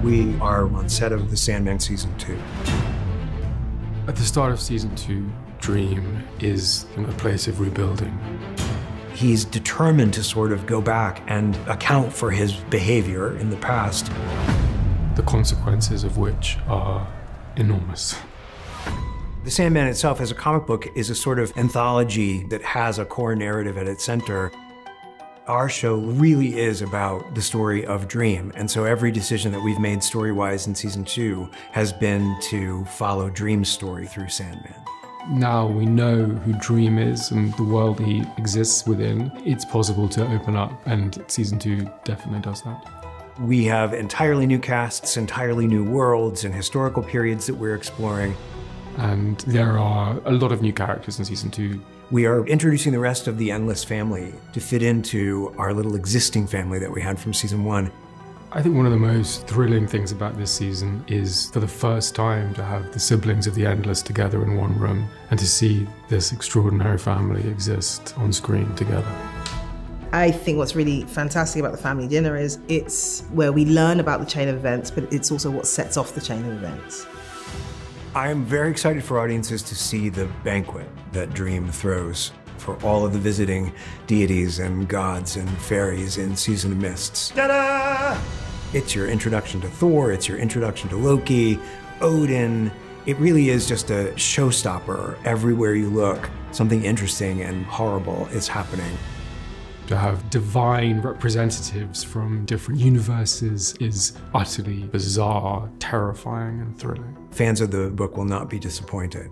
We are on set of The Sandman Season 2. At the start of Season 2, Dream is in a place of rebuilding. He's determined to sort of go back and account for his behavior in the past. The consequences of which are enormous. The Sandman itself as a comic book is a sort of anthology that has a core narrative at its center. Our show really is about the story of Dream, and so every decision that we've made story-wise in Season 2 has been to follow Dream's story through Sandman. Now we know who Dream is and the world he exists within, it's possible to open up, and Season 2 definitely does that. We have entirely new casts, entirely new worlds, and historical periods that we're exploring. And there are a lot of new characters in Season 2. We are introducing the rest of the Endless family to fit into our little existing family that we had from Season 1. I think one of the most thrilling things about this season is for the first time to have the siblings of the Endless together in one room and to see this extraordinary family exist on screen together. I think what's really fantastic about the family dinner is it's where we learn about the chain of events, but it's also what sets off the chain of events. I am very excited for audiences to see the banquet that Dream throws for all of the visiting deities and gods and fairies in Season of Mists. Ta-da! It's your introduction to Thor, it's your introduction to Loki, Odin. It really is just a showstopper. Everywhere you look, something interesting and horrible is happening. To have divine representatives from different universes is utterly bizarre, terrifying, and thrilling. Fans of the book will not be disappointed.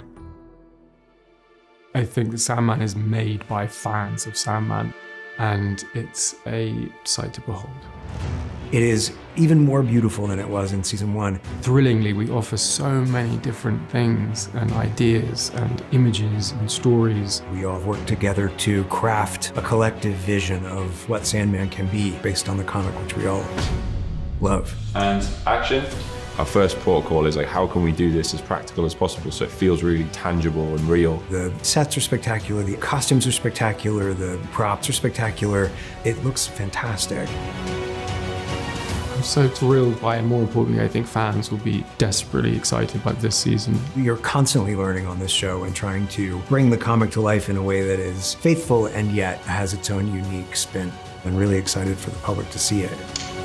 I think that Sandman is made by fans of Sandman, and it's a sight to behold. It is even more beautiful than it was in Season 1. Thrillingly, we offer so many different things and ideas and images and stories. We all work together to craft a collective vision of what Sandman can be based on the comic, which we all love. And action. Our first protocol is like, how can we do this as practical as possible so it feels really tangible and real? The sets are spectacular, the costumes are spectacular, the props are spectacular. It looks fantastic. I'm so thrilled by it, and more importantly, I think fans will be desperately excited by this season. You're constantly learning on this show and trying to bring the comic to life in a way that is faithful and yet has its own unique spin. I'm really excited for the public to see it.